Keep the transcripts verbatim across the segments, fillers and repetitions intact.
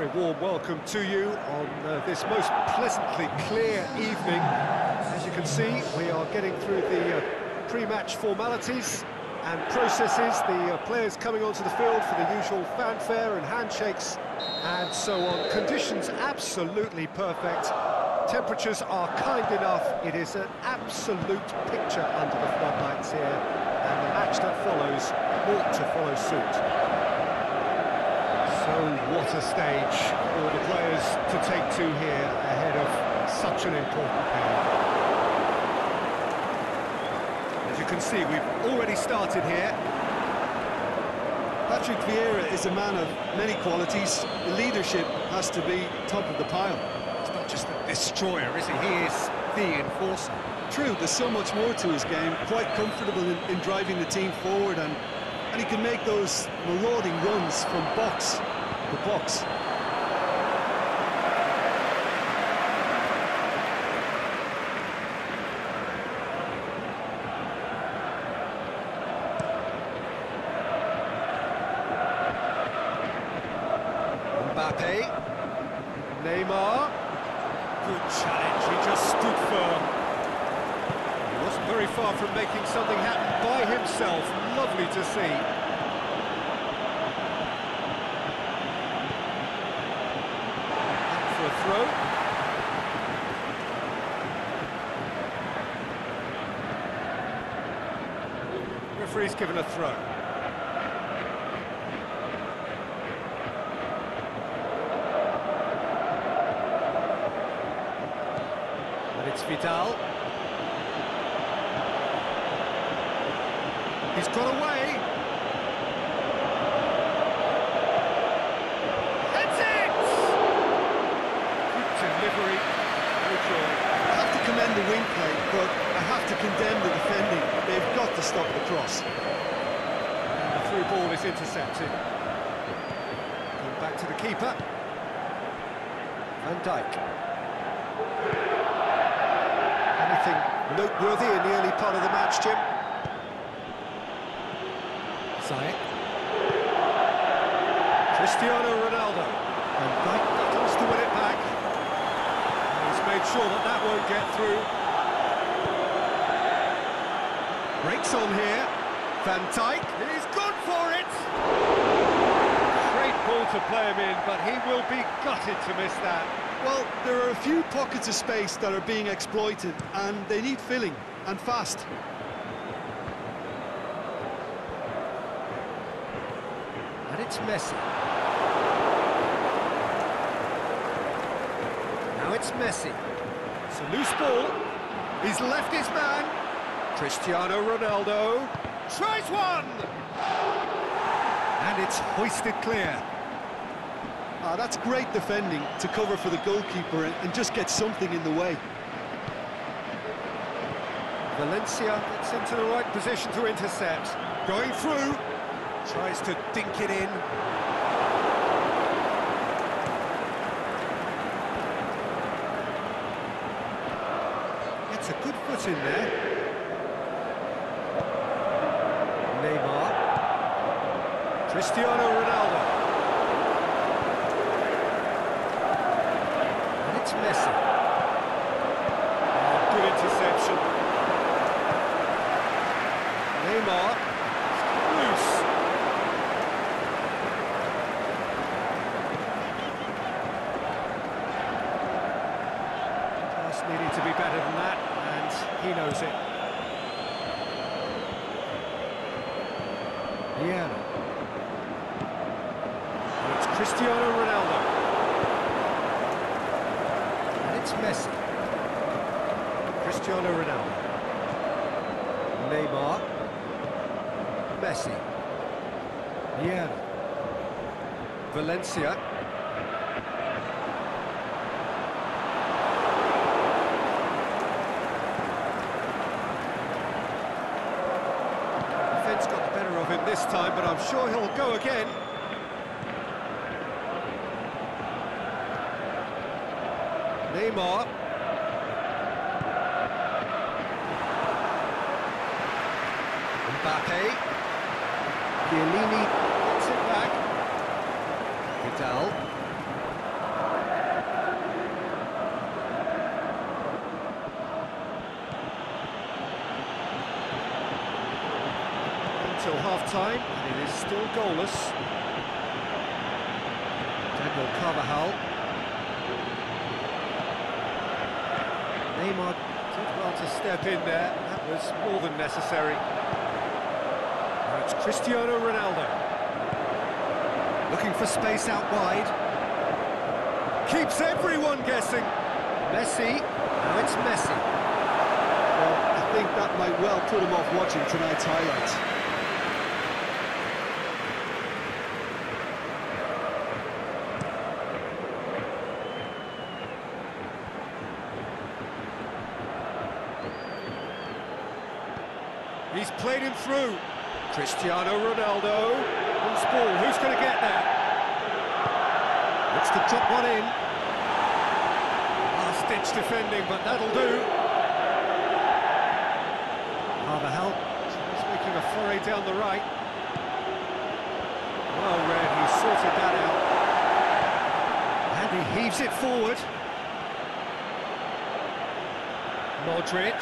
very warm welcome to you on uh, this most pleasantly clear evening. As you can see, we are getting through the uh, pre-match formalities and processes, the uh, players coming onto the field for the usual fanfare and handshakes and so on. Conditions absolutely perfect. Temperatures are kind enough. It is an absolute picture under the floodlights here, and the match that follows ought to follow suit. So what a stage for the players to take to here ahead of such an important game. As you can see, we've already started here. Patrick Vieira is a man of many qualities. The leadership has to be top of the pile. It's not just a destroyer, is he? He is the enforcer. True, there's so much more to his game. Quite comfortable in, in driving the team forward, and, and he can make those marauding runs from box to box. Mbappe, Neymar, good challenge, he just stood firm. He wasn't very far from making something happen by himself, lovely to see. And for a throw. Referee's given a throw. It's Vidal. He's got away. That's it! Good delivery. No joy. I have to commend the wing play, but I have to condemn the defending. They've got to stop the cross. And the through ball is intercepted. Going back to the keeper. Van Dijk. Anything noteworthy in the early part of the match, Jim? Ziyech. Cristiano Ronaldo. And Dijk battles to win it back. And he's made sure that that won't get through. Breaks on here. Van Dijk. He's gone for it! Great ball to play him in, but he will be gutted to miss that. Well, there are a few pockets of space that are being exploited, and they need filling, and fast. And it's Messi. Now it's Messi. It's a loose ball. He's left his man. Cristiano Ronaldo tries one! And it's hoisted clear. Ah, that's great defending to cover for the goalkeeper and, and just get something in the way. Valencia gets into the right position to intercept. Going through. Tries to dink it in. Gets a good foot in there. Neymar. Cristiano Ronaldo. It's Messi. Oh, good interception. Neymar. Loose. Pass needing to be better than that, and he knows it. Yeah. And it's Cristiano Ronaldo. It's Messi. Cristiano Ronaldo. Neymar. Messi. Vieira. Valencia. Defence got the better of him this time, but I'm sure he'll go again. Neymar. Mbappe. Chiellini gets it back. Vidal. half-time, and it is still goalless. Daniel Carvajal. Neymar did well to step in there. That was more than necessary. Now it's Cristiano Ronaldo. Looking for space out wide. Keeps everyone guessing. Messi. Now it's Messi. Well, I think that might well put him off watching tonight's highlights. He's played him through. Cristiano Ronaldo. Loose ball, who's going to get that? Looks to drop one in. Last-ditch defending, but that'll do. Carvajal, he's making a foray down the right. Well read, he sorted that out. And he heaves it forward. Modric.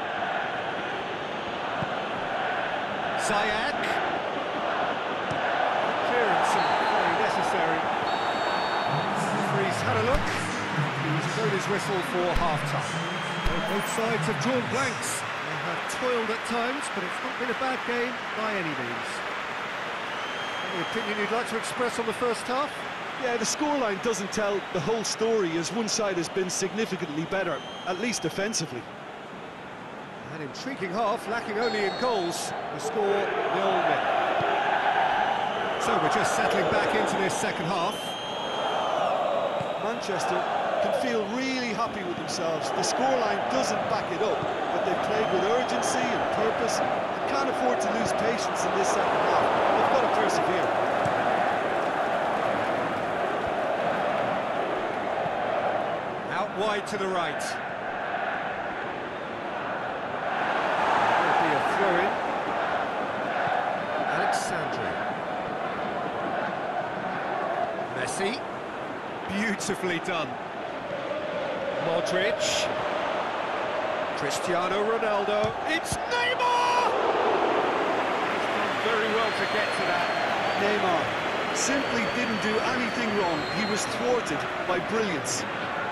Ziyech. Clearance very necessary. Referee's had a look. He's blown his whistle for half-time. Well, both sides have drawn blanks. They have toiled at times, but it's not been a bad game by any means. Any opinion you'd like to express on the first half? Yeah, the scoreline doesn't tell the whole story, as one side has been significantly better, at least offensively. An intriguing half, lacking only in goals. The score nil nil. So we're just settling back into this second half. Manchester can feel really happy with themselves. The scoreline doesn't back it up, but they've played with urgency and purpose and can't afford to lose patience in this second half. They've got to persevere. Out wide to the right. Throw-in. Alexandre. Messi. Beautifully done. Modric. Cristiano Ronaldo. It's Neymar! He's done very well to get to that. Neymar simply didn't do anything wrong. He was thwarted by brilliance.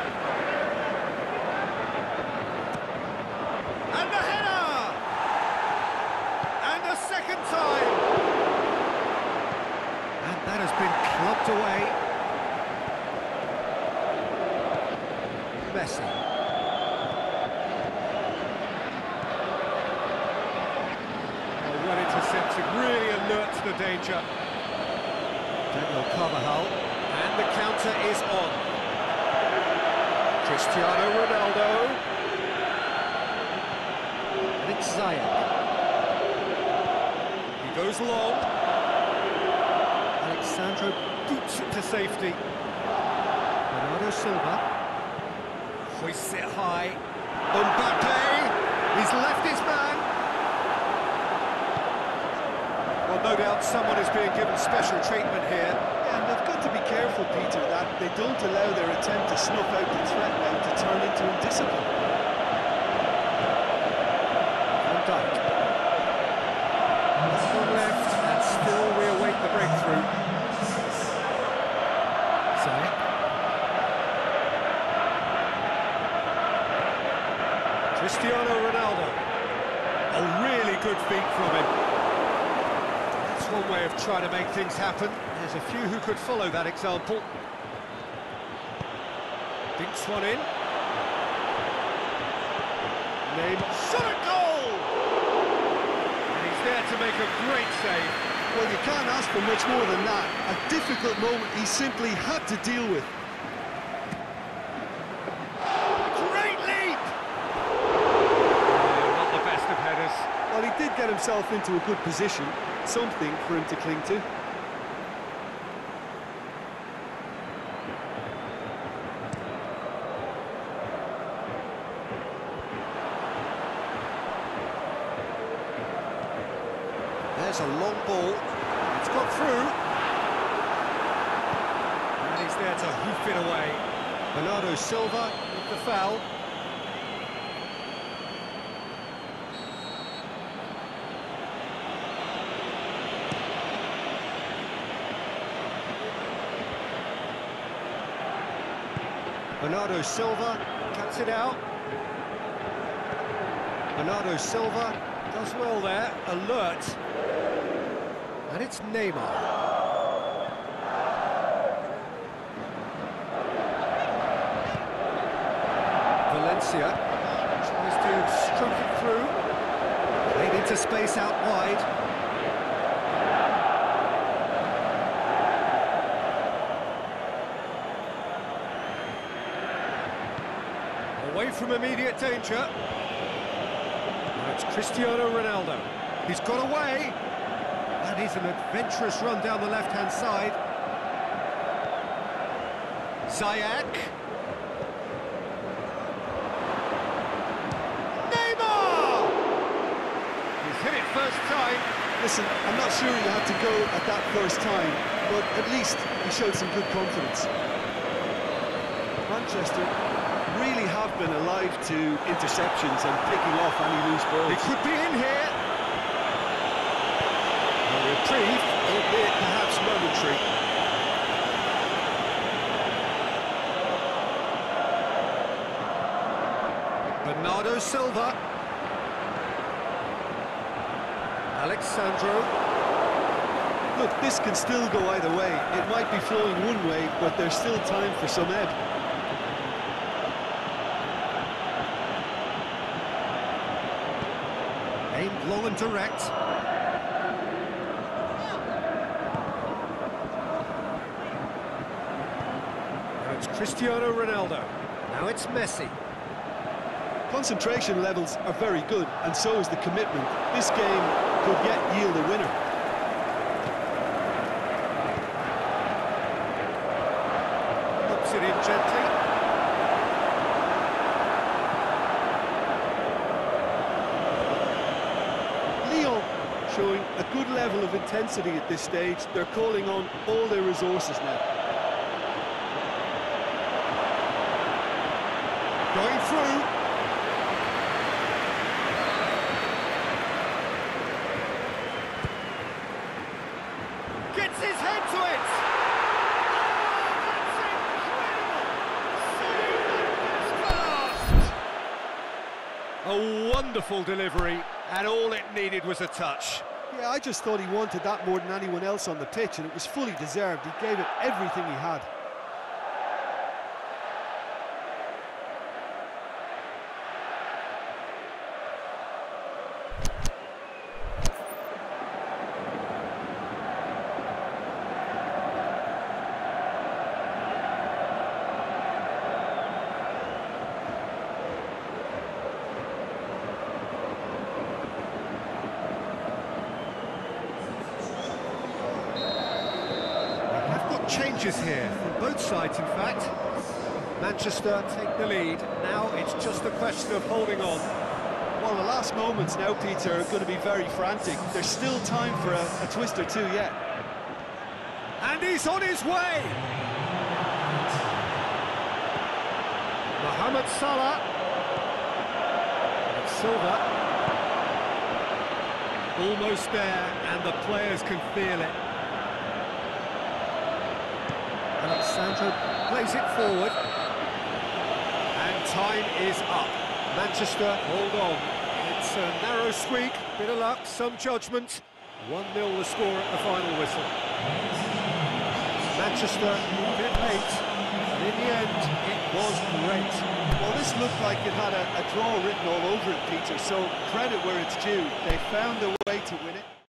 Clubbed away. Messi. Oh, well intercepted, really alert to the danger. Daniel Carvajal. And the counter is on. Cristiano Ronaldo. And it's Ziyech. He goes long. Alexandre boots it to safety. Bernardo Silva hoists it high. Mbappe, he's left his man. Well, no doubt someone is being given special treatment here. Yeah, and they've got to be careful, Peter, that they don't allow their attempt to snuff out the threat now to turn into indiscipline. Van Dijk. One left, and still we await the breakthrough. Ziyech. Cristiano Ronaldo. A really good feat from him. That's one way of trying to make things happen. There's a few who could follow that example. Dinks one in. Neymar. Shot a goal! And he's there to make a great save. Well, you can't ask for much more than that. A difficult moment he simply had to deal with. Great leap! Oh, not the best of headers. Well, he did get himself into a good position. Something for him to cling to. There's a long ball. It's got through. And he's there to hoof it away. Bernardo Silva with the foul. Bernardo Silva cuts it out. Bernardo Silva does well there, alert. And it's Neymar. Valencia tries to stroke it through. Played into space out wide. Away from immediate danger. Now it's Cristiano Ronaldo. He's got away. And he's an adventurous run down the left-hand side. Ziyech. Neymar! He's hit it first time. Listen, I'm not sure he had to go at that first time, but at least he showed some good confidence. Manchester really have been alive to interceptions and picking off any loose balls. He could be in here. A reprieve, albeit perhaps momentary. Bernardo Silva. Alex Sandro. Look, this can still go either way. It might be flowing one way, but there's still time for some ebb. Aimed long and direct. Now it's Cristiano Ronaldo. Now it's Messi. Concentration levels are very good, and so is the commitment. This game could yet yield a winner. Pops it in gently. Lyon showing a good level of intensity at this stage. They're calling on all their resources now. Going through. Gets his head to it! Oh, that's incredible! Fast! A wonderful delivery, and all it needed was a touch. Yeah, I just thought he wanted that more than anyone else on the pitch, and it was fully deserved. He gave it everything he had. Changes here from both sides, in fact. Manchester take the lead. Now it's just a question of holding on. Well, the last moments now, Peter, are going to be very frantic. There's still time for a, a twist or two yet. And he's on his way! Mohamed Salah. And Silva. Almost there, and the players can feel it. Sandro plays it forward, and time is up. Manchester hold on. It's a narrow squeak, bit of luck, some judgment. one nil the score at the final whistle. Manchester a bit late, and in the end it was great. Well, this looked like it had a, a draw written all over it, Peter, so credit where it's due. They found a way to win it.